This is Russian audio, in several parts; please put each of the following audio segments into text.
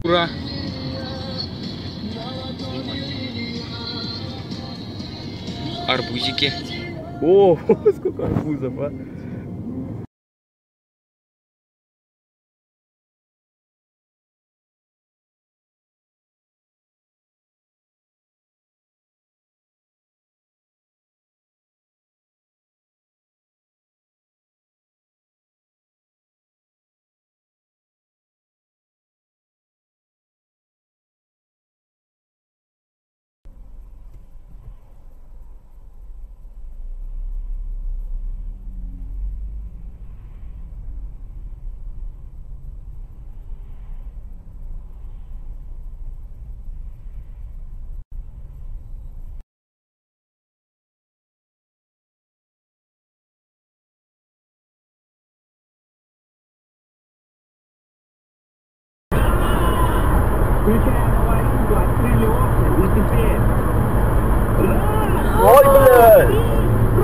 Ура! Арбузики. О, сколько арбузов, а! Включаем аварийку, открыли окна и теперь... Ой, блядь!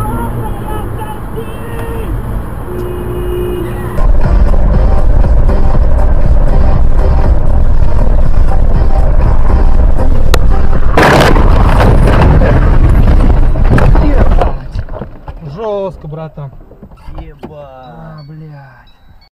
Жестко, братан. Ебать. А, блядь.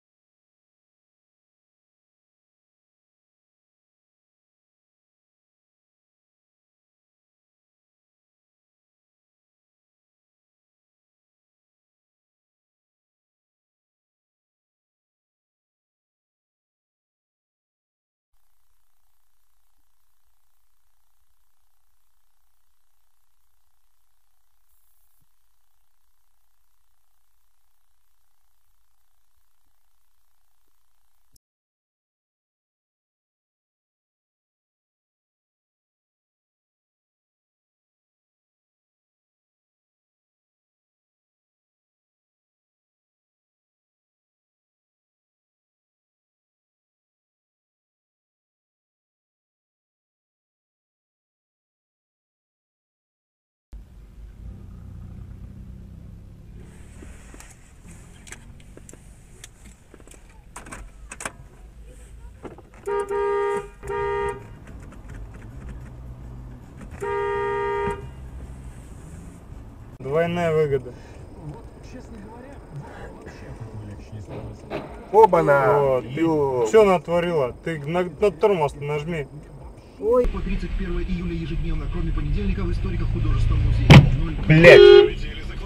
Двойная выгода. Вот, честно говоря, вообще легче не становится. Оба-на! Вот, ты что натворила? Ты на тормоз нажми. Ой. По 31 июля ежедневно, кроме понедельника, в историках художественного музея. Блять!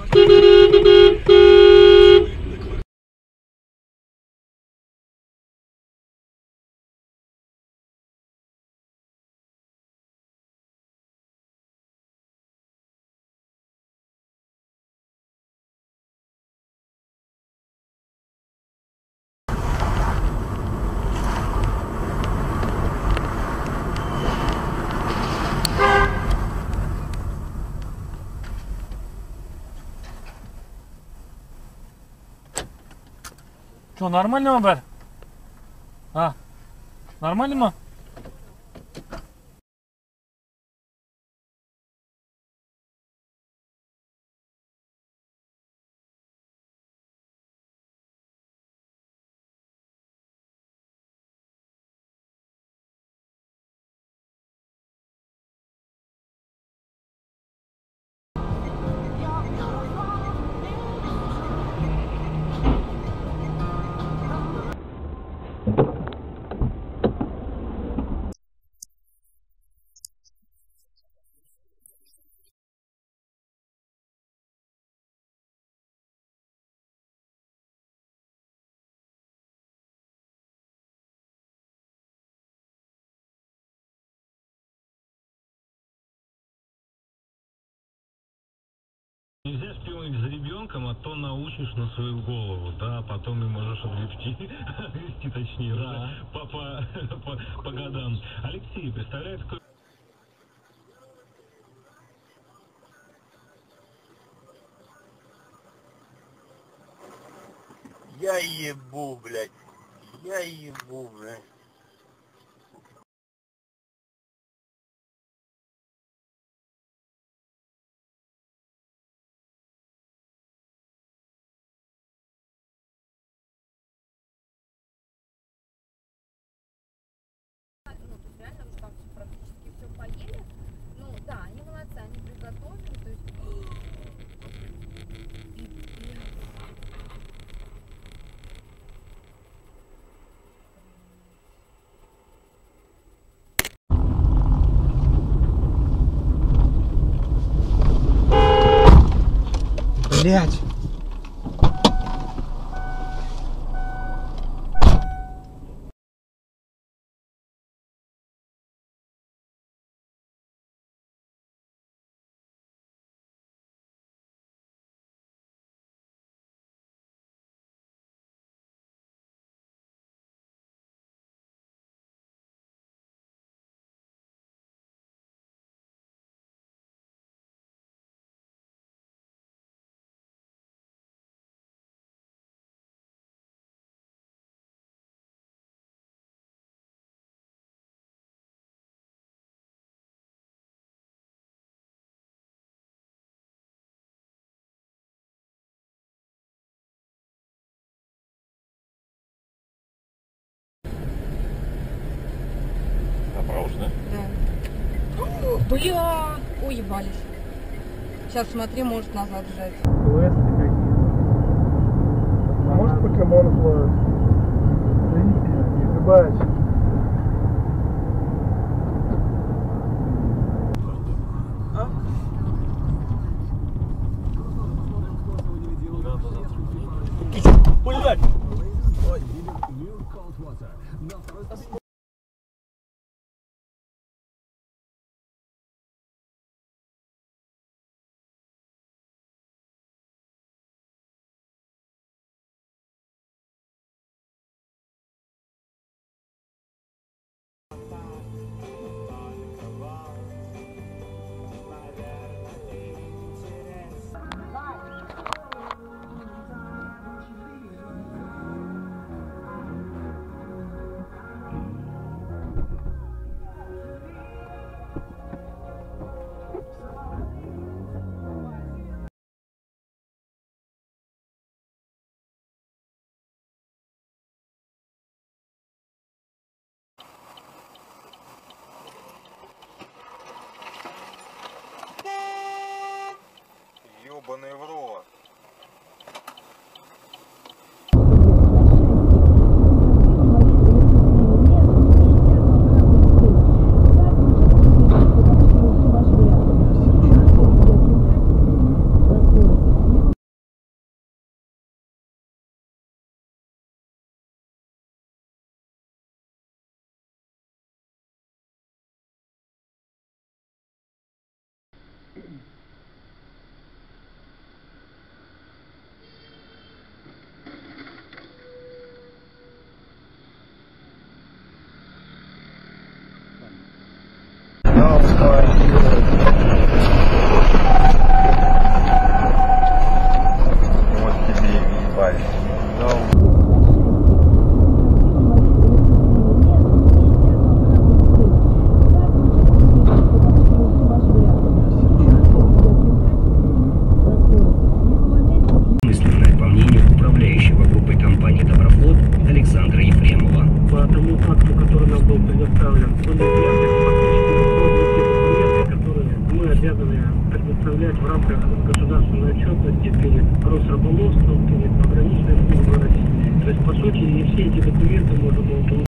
Что, нормально, Мабер? А, нормально, ма? Нельзя шпионить за ребенком, а то научишь на свою голову, да, потом и можешь огребти, огребти точнее, да, по годам. Алексей, представляет, какой... Я ебу, блядь. Я ебу, блядь. Блять. Да. Бля! Уебались. Сейчас смотри, может назад сжать. Квесты какие-то. А может покемонов ловят? Ебать. Блядь! Ёбаный в рот. Вот тебе и ебать. По мнению управляющего группой компании «Доброфлот» Александра Ефремова. По тому факту, который нам был предоставлен, были документы, которые мы обязаны предоставлять в рамках государственной отчетности перед Росрыболовством, перед пограничной службой России. То есть, по сути, не все эти документы можно было получить.